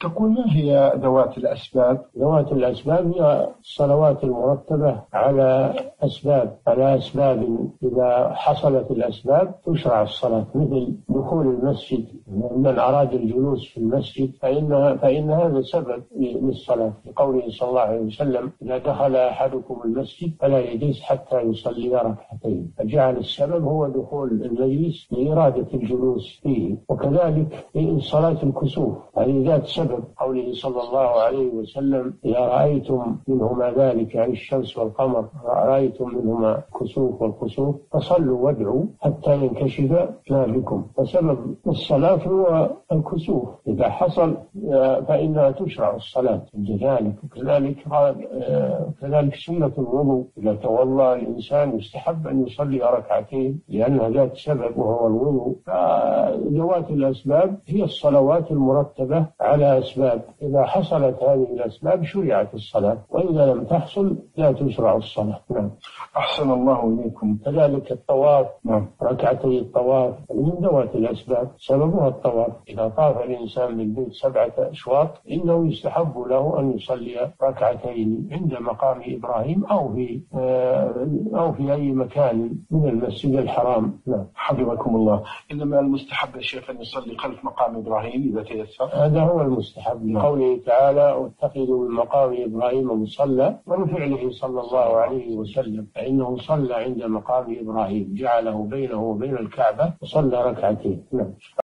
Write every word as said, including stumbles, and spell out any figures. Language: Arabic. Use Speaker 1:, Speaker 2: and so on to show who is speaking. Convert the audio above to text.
Speaker 1: تقول ما هي ذوات الأسباب؟
Speaker 2: ذوات الأسباب هي الصلوات المرتبة على أسباب على أسباب إذا حصلت الأسباب تشرع الصلاة، مثل دخول المسجد، من أراد الجلوس في المسجد فإن فإن هذا سبب للصلاة، لقوله صلى الله عليه وسلم: إذا دخل أحدكم المسجد فلا يجلس حتى يصلي ركعتين، فجعل السبب هو دخول المجلس لإرادة الجلوس فيه. وكذلك في صلاة الكسوف هذه ذات سبب، قوله صلى الله عليه وسلم: إذا رأيتم منهما ذلك، يعني الشمس والقمر، رأيتم منهما كسوف والخسوف فصلوا وادعوا حتى ينكشف ما بكم. فسبب الصلاة هو الكسوف، إذا حصل فإنها تشرع الصلاة كذلك. وكذلك كذلك سنة الوضوء، إذا تولى الإنسان يستحب أن يصلي ركعتين لأنها ذات سبب وهو الوضوء. فذوات الأسباب هي الصلوات المرتبة على أسباب، إذا حصلت هذه الأسباب شرعت الصلاة، وإذا لم تحصل لا تشرع الصلاة. نعم.
Speaker 1: أحسن الله إليكم.
Speaker 2: كذلك الطواف،
Speaker 1: نعم،
Speaker 2: ركعتي الطواف من ذوات الأسباب، سببها الطواف. إذا طاف الإنسان بالبيت سبعة أشواط إنه يستحب له أن يصلي ركعتين عند مقام إبراهيم أو في أو في أي مكان من المسجد الحرام. نعم.
Speaker 1: حفظكم الله. إنما المستحب يا شيخ أن يصلي خلف مقام إبراهيم إذا تيسر.
Speaker 2: هذا هو المستحب، لقوله تعالى: واتخذوا من مقام إبراهيم مصلى، ومن فعله صلى الله عليه وسلم، فإنه صلى عند مقام إبراهيم، جعله بينه وبين الكعبة وصلى ركعتين. نعم.